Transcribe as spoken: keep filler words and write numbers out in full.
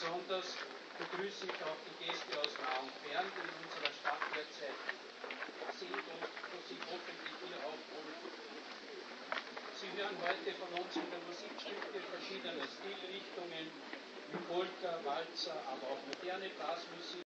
besonders begrüße ich auch die Gäste aus nah und fern, die in unserer Stadt derzeit sind und sich hoffentlich hier auch wohlfühlen. Sie hören heute von uns in der Musikstücke verschiedener Stilrichtungen, wie Polka, Walzer, aber auch moderne Blasmusik.